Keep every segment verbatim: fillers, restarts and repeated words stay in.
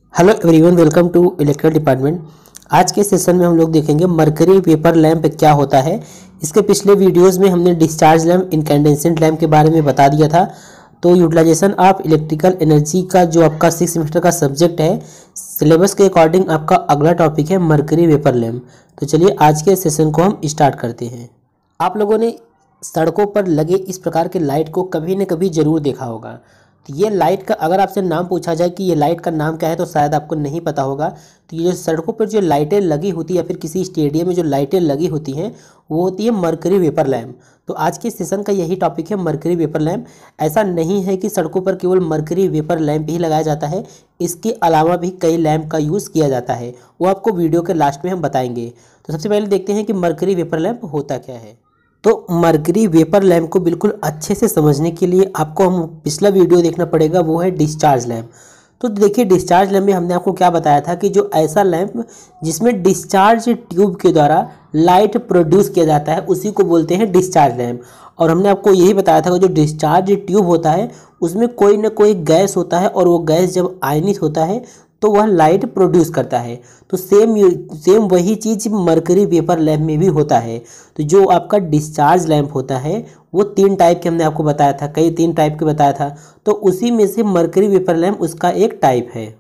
Hello everyone, welcome to electrical department. आज के session में हम लोग देखेंगे मरकरी वेपर लैंप क्या होता है। इसके पिछले वीडियोस में हमने डिस्चार्ज लैंप, इनकैंडेसेंट लैंप के बारे में बता दिया था। तो यूटिलाइजेशन ऑफ इलेक्ट्रिकल एनर्जी का जो आपका सिक्स सेमेस्टर का सब्जेक्ट है, सिलेबस के अकॉर्डिंग आपका अगला टॉपिक है मरकरी वेपर लैंप। तो चलिए आज के सेशन को हम स्टार्ट करते हैं। आप लोगों ने सड़कों पर लगे इस प्रकार के लाइट को कभी न कभी ज़रूर देखा होगा। तो ये लाइट का अगर आपसे नाम पूछा जाए कि ये लाइट का नाम क्या है तो शायद आपको नहीं पता होगा। तो ये जो सड़कों पर जो लाइटें लगी होती है या फिर किसी स्टेडियम में जो लाइटें लगी होती हैं वो होती है मरकरी वेपर लैंप। तो आज के सेशन का यही टॉपिक है, मरकरी वेपर लैंप। ऐसा नहीं है कि सड़कों पर केवल मरकरी वेपर लैंप ही लगाया जाता है, इसके अलावा भी कई लैंप का यूज़ किया जाता है। वो आपको वीडियो के लास्ट में हम बताएंगे। तो सबसे पहले देखते हैं कि मरकरी वेपर लैंप होता क्या है। तो मरकरी वेपर लैंप को बिल्कुल अच्छे से समझने के लिए आपको हम पिछला वीडियो देखना पड़ेगा, वो है डिस्चार्ज लैंप। तो देखिए, डिस्चार्ज लैंप में हमने आपको क्या बताया था कि जो ऐसा लैंप जिसमें डिस्चार्ज ट्यूब के द्वारा लाइट प्रोड्यूस किया जाता है उसी को बोलते हैं डिस्चार्ज लैंप। और हमने आपको यही बताया था कि जो डिस्चार्ज ट्यूब होता है उसमें कोई ना कोई गैस होता है और वो गैस जब आयनित होता है तो वह लाइट प्रोड्यूस करता है। तो सेम सेम वही चीज़ मरकरी वेपर लैंप में भी होता है। तो जो आपका डिस्चार्ज लैंप होता है वो तीन टाइप के हमने आपको बताया था, कई तीन टाइप के बताया था। तो उसी में से मरकरी वेपर लैंप उसका एक टाइप है।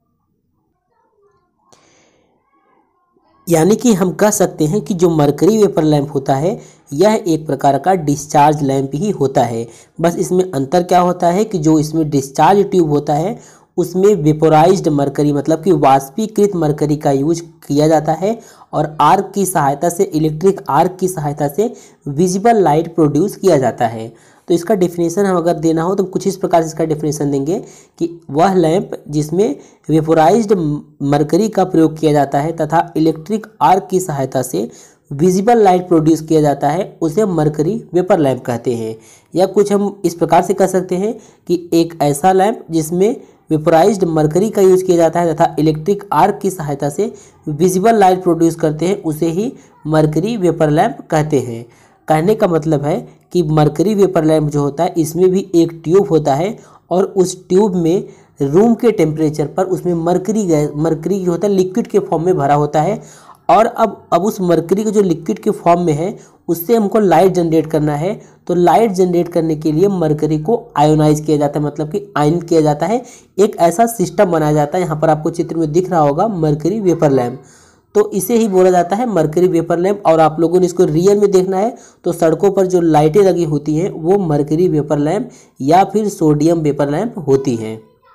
यानी कि हम कह सकते हैं कि जो मरकरी वेपर लैंप होता है यह एक प्रकार का डिस्चार्ज लैंप ही होता है। बस इसमें अंतर क्या होता है कि जो इसमें डिस्चार्ज ट्यूब होता है उसमें वेपोराइज्ड मरकरी मतलब कि वाष्पीकृत मरकरी का यूज किया जाता है और आर्क की सहायता से, इलेक्ट्रिक आर्क की सहायता से विजिबल लाइट प्रोड्यूस किया जाता है। तो इसका डेफिनेशन हम अगर देना हो तो कुछ इस प्रकार से इसका डेफिनेशन देंगे कि वह लैंप जिसमें वेपोराइज्ड मरकरी का प्रयोग किया जाता है तथा इलेक्ट्रिक आर्क की सहायता से विजिबल लाइट प्रोड्यूस किया जाता है उसे मरकरी वेपर लैंप कहते हैं। या कुछ हम इस प्रकार से कह सकते हैं कि एक ऐसा लैंप जिसमें वेपोराइज्ड मरकरी का यूज किया जाता है तथा इलेक्ट्रिक आर्क की सहायता से विजिबल लाइट प्रोड्यूस करते हैं उसे ही मरकरी वेपर लैंप कहते हैं। कहने का मतलब है कि मरकरी वेपर लैंप जो होता है इसमें भी एक ट्यूब होता है और उस ट्यूब में रूम के टेम्परेचर पर उसमें मरकरी गैस मरकरी जो होता है लिक्विड के फॉर्म में भरा होता है। और अब अब उस मरकरी को जो लिक्विड के फॉर्म में है उससे हमको लाइट जनरेट करना है। तो लाइट जनरेट करने के लिए मरकरी को आयोनाइज किया जाता है, मतलब कि आयन किया जाता है। एक ऐसा सिस्टम बनाया जाता है, यहाँ पर आपको चित्र में दिख रहा होगा मरकरी वेपर लैंप। तो इसे ही बोला जाता है मरकरी वेपर लैंप। और आप लोगों ने इसको रियल में देखना है तो सड़कों पर जो लाइटें लगी होती हैं वो मरकरी वेपर लैंप या फिर सोडियम वेपर लैंप होती हैं।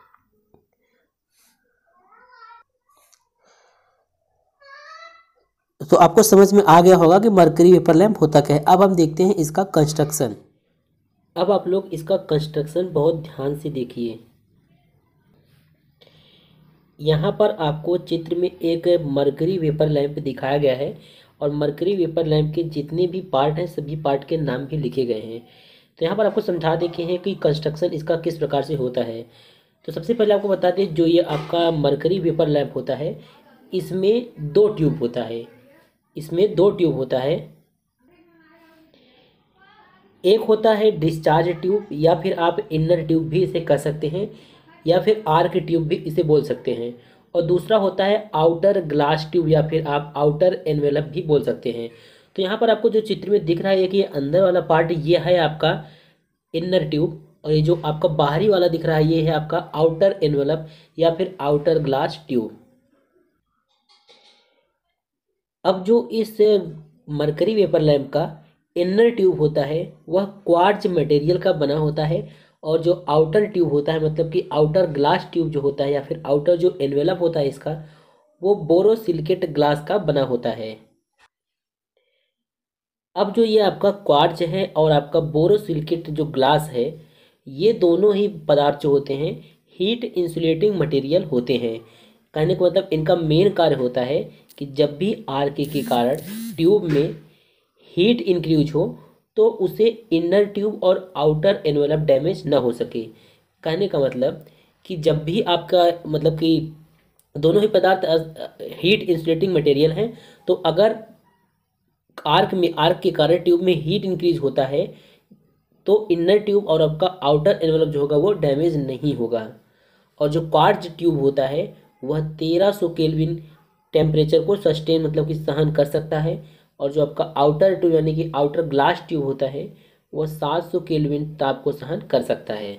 तो आपको समझ में आ गया होगा कि मरकरी वेपर लैंप होता क्या है। अब हम देखते हैं इसका कंस्ट्रक्शन। अब आप लोग इसका कंस्ट्रक्शन बहुत ध्यान से देखिए। यहाँ पर आपको चित्र में एक मरकरी वेपर लैंप दिखाया गया है और मरकरी वेपर लैंप के जितने भी पार्ट हैं सभी पार्ट के नाम भी लिखे गए हैं। तो यहाँ पर आपको समझा देखे हैं कि कंस्ट्रक्शन इसका किस प्रकार से होता है। तो सबसे पहले आपको बता दें, जो ये आपका मरकरी वेपर लैंप होता है इसमें दो ट्यूब होता है इसमें दो ट्यूब होता है एक होता है डिस्चार्ज ट्यूब या फिर आप इनर ट्यूब भी इसे कह सकते हैं या फिर आर्क ट्यूब भी इसे बोल सकते हैं। और दूसरा होता है आउटर ग्लास ट्यूब या फिर आप आउटर एनवेलप भी बोल सकते हैं। तो यहाँ पर आपको जो चित्र में दिख रहा है कि ये अंदर वाला पार्ट ये है आपका इनर ट्यूब और ये जो आपका बाहरी वाला दिख रहा है ये है आपका आउटर एनवेलप या फिर आउटर ग्लास ट्यूब। अब जो इस मरकरी वेपर लैंप का इनर ट्यूब होता है वह क्वार्ट्ज मटेरियल का बना होता है और जो आउटर ट्यूब होता है मतलब कि आउटर ग्लास ट्यूब जो होता है या फिर आउटर जो एनवेलप होता है इसका वो बोरोसिलिकेट ग्लास का बना होता है। अब जो ये आपका क्वार्ट्ज है और आपका बोरोसिलिकेट जो ग्लास है ये दोनों ही पदार्थ जो होते हैं हीट इंसुलेटिंग मटेरियल होते हैं। कहने का मतलब इनका मेन कार्य होता है कि जब भी आर्क के कारण ट्यूब में हीट इंक्रीज हो तो उसे इनर ट्यूब और आउटर एनवेलप डैमेज ना हो सके। कहने का मतलब कि जब भी आपका मतलब कि दोनों ही पदार्थ हीट इंसुलेटिंग मटेरियल हैं तो अगर आर्क में आर्क के कारण ट्यूब में हीट इंक्रीज होता है तो इनर ट्यूब और आपका आउटर एनवेलप जो होगा वो डैमेज नहीं होगा। और जो क्वार्ट्ज ट्यूब होता है वह तेरह सौ केल्विन टेम्परेचर को सस्टेन मतलब कि सहन कर सकता है, और जो आपका आउटर ट्यूब यानी कि आउटर ग्लास ट्यूब होता है वह सात सौ केल्विन ताप को सहन कर सकता है।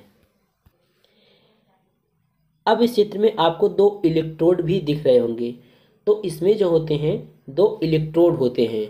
अब इस चित्र में आपको दो इलेक्ट्रोड भी दिख रहे होंगे। तो इसमें जो होते हैं दो इलेक्ट्रोड होते हैं,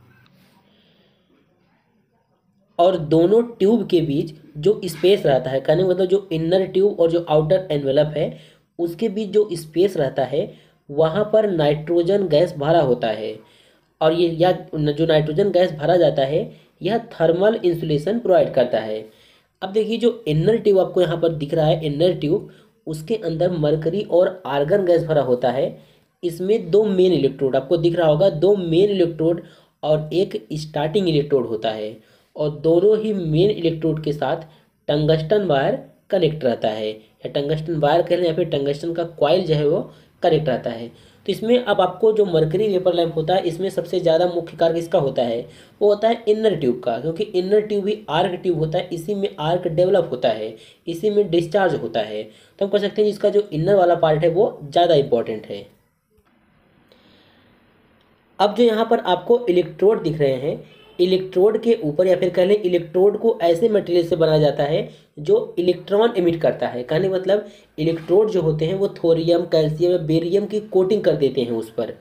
और दोनों ट्यूब के बीच जो स्पेस रहता है, कहने का मतलब जो इनर ट्यूब और जो आउटर एनवेलप है उसके बीच जो स्पेस रहता है वहाँ पर नाइट्रोजन गैस भरा होता है, और ये या जो नाइट्रोजन गैस भरा जाता है यह थर्मल इंसुलेशन प्रोवाइड करता है। अब देखिए जो इनर ट्यूब आपको यहाँ पर दिख रहा है, इनर ट्यूब, उसके अंदर मरकरी और आर्गन गैस भरा होता है। इसमें दो मेन इलेक्ट्रोड आपको दिख रहा होगा, दो मेन इलेक्ट्रोड और एक स्टार्टिंग इलेक्ट्रोड होता है, और दोनों ही मेन इलेक्ट्रोड के साथ टंगस्टन वायर कनेक्ट रहता है, या टंगस्टन वायर कह लें या फिर टंगस्टन का कॉइल जो है वो कनेक्ट रहता है। तो इसमें अब आपको जो मरकरी वेपर लैंप होता है इसमें सबसे ज़्यादा मुख्य कार्य इसका होता है वो होता है इनर ट्यूब का, क्योंकि इनर ट्यूब ही आर्क ट्यूब होता है, इसी में आर्क डेवलप होता है, इसी में डिस्चार्ज होता है। तो हम कह सकते हैं इसका जो इनर वाला पार्ट है वो ज़्यादा इंपॉर्टेंट है। अब जो यहाँ पर आपको इलेक्ट्रोड दिख रहे हैं, इलेक्ट्रोड के ऊपर या फिर कह लें इलेक्ट्रोड को ऐसे मटेरियल से बनाया जाता है जो इलेक्ट्रॉन एमिट करता है। कहने मतलब इलेक्ट्रोड जो होते हैं वो थोरियम, कैल्शियम या बेरियम की कोटिंग कर देते हैं उस पर।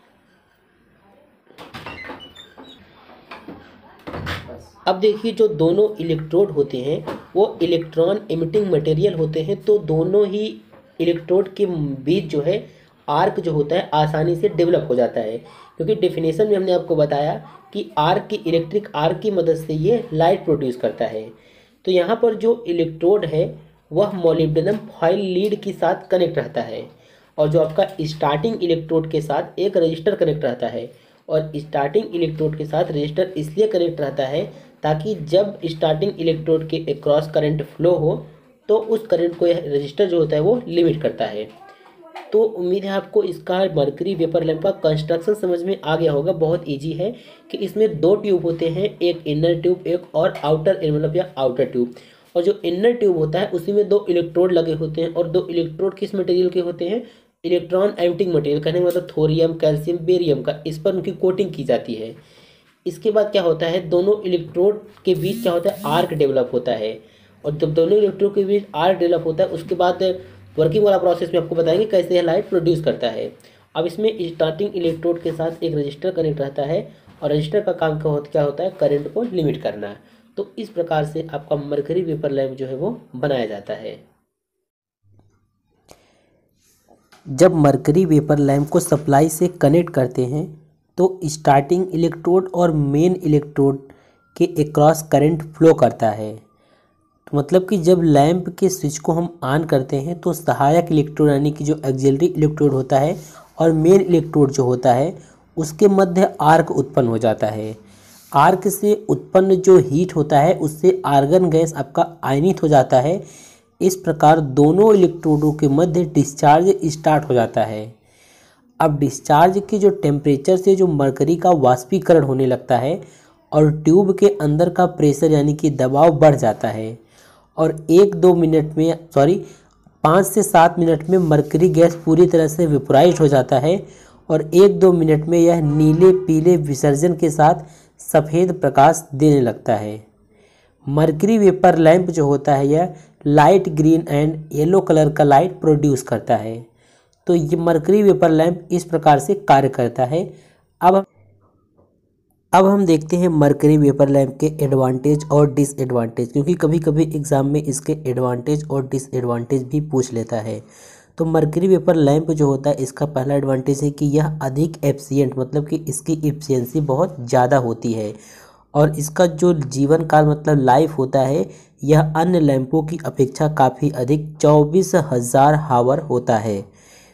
अब देखिए जो दोनों इलेक्ट्रोड होते हैं वो इलेक्ट्रॉन एमिटिंग मटेरियल होते हैं, तो दोनों ही इलेक्ट्रोड के बीच जो है आर्क जो होता है आसानी से डेवलप हो जाता है, क्योंकि डेफिनेशन में हमने आपको बताया कि आर्क की इलेक्ट्रिक आर्क की मदद से ये लाइट प्रोड्यूस करता है। तो यहाँ पर जो इलेक्ट्रोड है वह मोलिब्डेनम फॉयल लीड के साथ कनेक्ट रहता है, और जो आपका स्टार्टिंग इलेक्ट्रोड के साथ एक रजिस्टर कनेक्ट रहता है, और स्टार्टिंग इलेक्ट्रोड के साथ रजिस्टर इसलिए कनेक्ट रहता है ताकि जब स्टार्टिंग इलेक्ट्रोड के अक्रॉस करंट फ्लो हो तो उस करंट को यह रजिस्टर जो होता है वो लिमिट करता है। तो उम्मीद है आपको इसका मरकरी वेपर लैंप का कंस्ट्रक्शन समझ में आ गया होगा। बहुत इजी है कि इसमें दो ट्यूब होते हैं, एक इनर ट्यूब एक और आउटर एनवेलप या आउटर ट्यूब, और जो इनर ट्यूब होता है उसी में दो इलेक्ट्रोड लगे होते हैं, और दो इलेक्ट्रोड किस मटेरियल के होते हैं, इलेक्ट्रॉन एमिटिंग मटेरियल, कहने का मतलब थोरियम, कैल्शियम, बेरियम का, इस पर उनकी कोटिंग की जाती है। इसके बाद क्या होता है, दोनों इलेक्ट्रोड के बीच क्या होता है, आर्क डेवलप होता है, और जब दोनों इलेक्ट्रोड के बीच आर्क डेवलप होता है उसके बाद वर्किंग वाला प्रोसेस में आपको बताएंगे कैसे यह लाइट प्रोड्यूस करता है। अब इसमें स्टार्टिंग इलेक्ट्रोड के साथ एक रजिस्टर कनेक्ट रहता है, और रजिस्टर का काम क्या होता है, करंट को लिमिट करना। तो इस प्रकार से आपका मरकरी वेपर लैंप जो है वो बनाया जाता है। जब मरकरी वेपर लैंप को सप्लाई से कनेक्ट करते हैं तो स्टार्टिंग इलेक्ट्रोड और मेन इलेक्ट्रोड के अक्रॉस करंट फ्लो करता है। तो मतलब कि जब लैंप के स्विच को हम ऑन करते हैं तो सहायक इलेक्ट्रोड यानी कि जो ऑक्सिलरी इलेक्ट्रोड होता है और मेन इलेक्ट्रोड जो होता है उसके मध्य आर्क उत्पन्न हो जाता है। आर्क से उत्पन्न जो हीट होता है उससे आर्गन गैस आपका आयनित हो जाता है। इस प्रकार दोनों इलेक्ट्रोडों के मध्य डिस्चार्ज स्टार्ट हो जाता है। अब डिस्चार्ज के जो टेम्परेचर से जो मरकरी का वाष्पीकरण होने लगता है और ट्यूब के अंदर का प्रेशर यानी कि दबाव बढ़ जाता है, और एक दो मिनट में सॉरी पाँच से सात मिनट में मरकरी गैस पूरी तरह से वेपोराइज हो जाता है, और एक दो मिनट में यह नीले पीले विसर्जन के साथ सफ़ेद प्रकाश देने लगता है। मरकरी वेपर लैंप जो होता है यह light green and yellow colour का लाइट प्रोड्यूस करता है। तो ये मरकरी वेपर लैंप इस प्रकार से कार्य करता है। अब अब हम देखते हैं मरकरी वेपर लैंप के एडवांटेज और डिसएडवांटेज, क्योंकि कभी कभी एग्ज़ाम में इसके एडवांटेज और डिसएडवांटेज भी पूछ लेता है। तो मरकरी वेपर लैंप जो होता है इसका पहला एडवांटेज है कि यह अधिक एफिशिएंट मतलब कि इसकी एफिशिएंसी बहुत ज़्यादा होती है, और इसका जो जीवन काल मतलब लाइफ होता है यह अन्य लैंपों की अपेक्षा काफ़ी अधिक चौबीस हज़ार हावर होता है।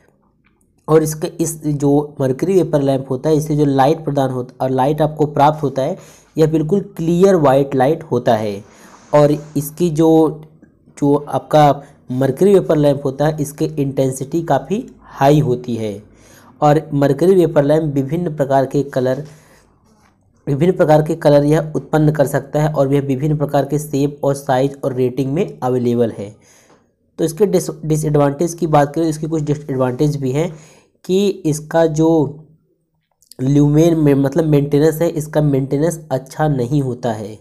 और इसके इस जो मरकरी वेपर लैंप होता है इससे जो लाइट प्रदान होता और लाइट आपको प्राप्त होता है यह बिल्कुल क्लियर वाइट लाइट होता है। और इसकी जो जो आपका मरकरी वेपर लैंप होता है इसके इंटेंसिटी काफ़ी हाई होती है, और मरकरी वेपर लैंप विभिन्न प्रकार के कलर विभिन्न प्रकार के कलर यह उत्पन्न कर सकता है, और यह विभिन्न प्रकार के शेप और साइज और रेटिंग में अवेलेबल है। तो इसके डिस डिसएडवांटेज की बात करें, इसके कुछ डिसएडवांटेज भी हैं कि इसका जो ल्यूमेन में मतलब मेंटेनेंस है, इसका मेंटेनेंस अच्छा नहीं होता है।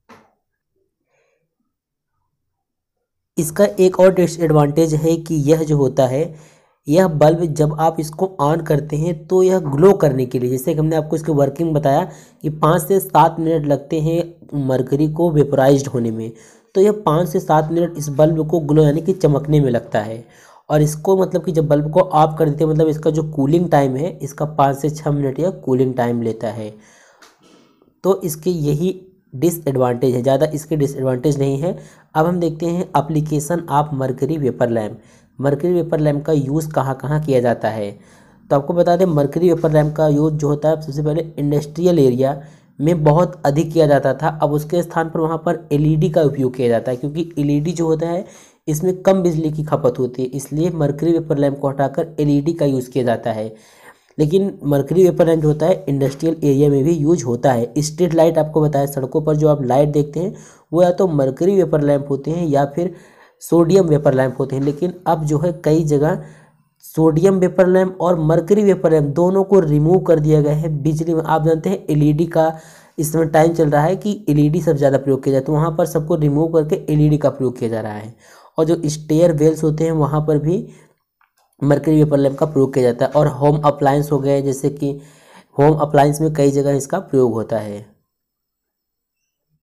इसका एक और डिसएडवांटेज है कि यह जो होता है, यह बल्ब जब आप इसको ऑन करते हैं तो यह ग्लो करने के लिए, जैसे कि हमने आपको इसकी वर्किंग बताया कि पाँच से सात मिनट लगते हैं मरकरी को वेपोराइज्ड होने में, तो यह पाँच से सात मिनट इस बल्ब को ग्लो यानी कि चमकने में लगता है। और इसको मतलब कि जब बल्ब को ऑफ कर देते हैं, मतलब इसका जो कूलिंग टाइम है, इसका पाँच से छः मिनट यह कूलिंग टाइम लेता है। तो इसके यही डिसएडवांटेज है, ज़्यादा इसके डिसएडवांटेज नहीं है। अब हम देखते हैं application of mercury vapour lamp. Mercury vapour lamp का यूज़ कहाँ कहाँ किया जाता है, तो आपको बता दें मरकरी वेपर लैम्प का यूज़ जो होता है सबसे पहले इंडस्ट्रियल एरिया में बहुत अधिक किया जाता था। अब उसके स्थान पर वहाँ पर एलईडी का उपयोग किया जाता है, क्योंकि एलईडी जो होता है इसमें कम बिजली की खपत होती है, इसलिए मरकरी वेपर लैम्प को हटाकर एलईडी का यूज़ किया जाता है। लेकिन मरकरी वेपर लैम्प जो होता है इंडस्ट्रियल एरिया में भी यूज होता है। स्ट्रीट लाइट आपको बताया, सड़कों पर जो आप लाइट देखते हैं वो या तो मरकरी वेपर लैम्प होते हैं या फिर सोडियम वेपर लैम्प होते हैं। लेकिन अब जो है कई जगह सोडियम वेपर लैम्प और मरकरी वेपर लैम्प दोनों को रिमूव कर दिया गया है बिजली में। आप जानते हैं एलईडी का इस समय टाइम चल रहा है कि एलईडी सब ज़्यादा प्रयोग किया जाए, तो वहाँ पर सबको रिमूव करके एलईडी का प्रयोग किया जा रहा है। और जो स्टेयर वेल्स होते हैं वहाँ पर भी मरकरी वेपर लैम्प का प्रयोग किया जाता है। और होम अप्लायंस हो गए, जैसे कि होम अप्लायंस में कई जगह इसका प्रयोग होता है।